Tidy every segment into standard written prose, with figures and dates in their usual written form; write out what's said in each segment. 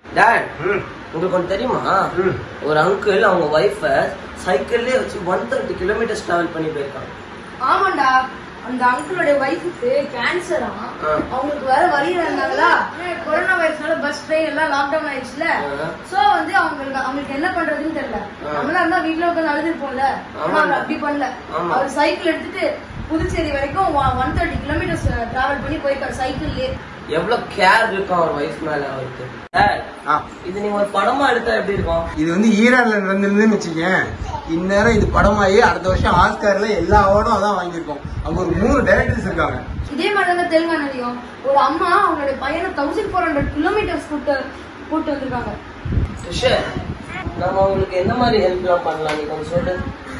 Dot உங்களுக்கு ஒன்று தெரியுமா? ஒரு அங்கிள் அவங்க ஒய்ஃப சைக்கிள்லயே வச்சு 130 கிலோமீட்டர்ஸ் டிராவல் பண்ணி போயிருக்காங்க. ஆமாண்டா, அந்த அங்கிளோட வைஃபுக்கு கேன்சரா, அவங்களுக்கு வேற வழி இருந்தாங்களா, கொரோனா வைரஸ்னால பஸ் ட்ரெயின் எல்லாம் லாக்டவுன் ஆயிடுச்சுல. சோ வந்து அவங்களுக்கு என்ன பண்றதுன்னு தெரியல. நம்மளா இருந்தா வீட்டுல உட்காந்து அழுதுருப்போம்ல, அவர் அப்படி பண்ணல. அவர் சைக்கிள் எடுத்துட்டு புதுச்சேரி வரைக்கும் 130 கிலோமீட்டர்ஸ் டிராவல் பண்ணி போயிருக்காரு சைக்கிள்லயே. எவ்வளவு கேர் இருக்கும் அவர் வைஃப் மேல அவருக்கு. இது நீங்க ஒரு படமா எடுத்தா எப்படி இருக்கும்? இது வந்து ஈரான்ல நடந்திருந்துன்னு வச்சுக்கேன், இந்நேரம் இது படமாயி அடுத்த வருஷம் ஆஸ்கார்ல எல்லா அவார்டும் அதான் வாங்கியிருக்கோம். அவங்க ஒரு 3 டைரக்டர்ஸ் இருக்காங்க. இதே மாதிரிதாங்க தெலுங்கானாலையும் ஒரு அம்மா அவங்களுடைய பையனை 1400 கிலோமீட்டர்ஸ் கூட்டு வந்திருக்காங்க. நம்ம அவங்களுக்கு என்ன மாதிரி ஹெல்ப் எல்லாம் பண்ணலாம் நீ கொஞ்சம் சொல்லு.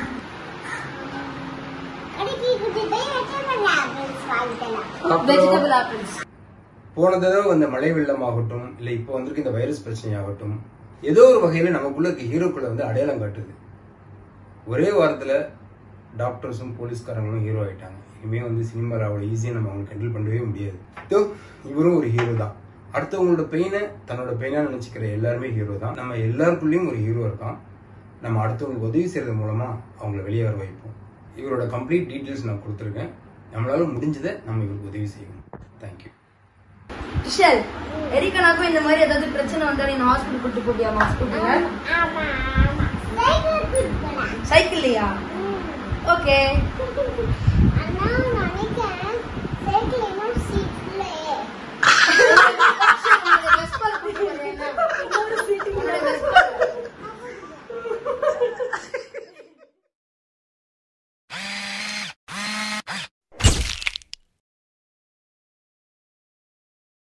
Vegetable apples. போன தடவை வந்த மழை வெள்ளமாகட்டும், இல்ல இப்போ வந்திருக்க இந்த வைரஸ் பிரச்சனையாகட்டும், ஏதோ ஒரு வகையில நமக்குள்ள இருக்க ஹீரோக்களை வந்து அடையாளம் காட்டுது. ஒரே வாரத்துல டாக்டர்ஸும் போலீஸ்காரங்களும் ஹீரோ ஆயிட்டாங்க. இனிமே வந்து சினிமாவில் அவ்வளோ ஈஸியாக நம்ம அவங்களுக்கு ஹேண்டில் பண்ணவே முடியாது. இவரும் ஒரு ஹீரோ தான். அடுத்தவங்களோட பெயினை தன்னோட பெயினா நினைச்சுக்கிற எல்லாருமே ஹீரோ தான். நம்ம எல்லாருக்குள்ளேயும் ஒரு ஹீரோ இருக்கான். நம்ம அடுத்தவங்களுக்கு உதவி செய்யறது மூலமா அவங்களை வெளியே வர வைப்போம். இவரோட கம்ப்ளீட் டீட்டெயில்ஸ் நான் கொடுத்துருக்கேன். நம்மளால முடிஞ்சதை நம்ம இவருக்கு உதவி செய்யணும். தேங்க்யூ. விஷால், எரிக்கனாக்கும் இந்த மாதிரி ஏதாவது பிரச்சனை வந்தா நீ ஹாஸ்பிட்டல் கூட்டு போவியாமா? சைக்கிள்லையா? ஓகே.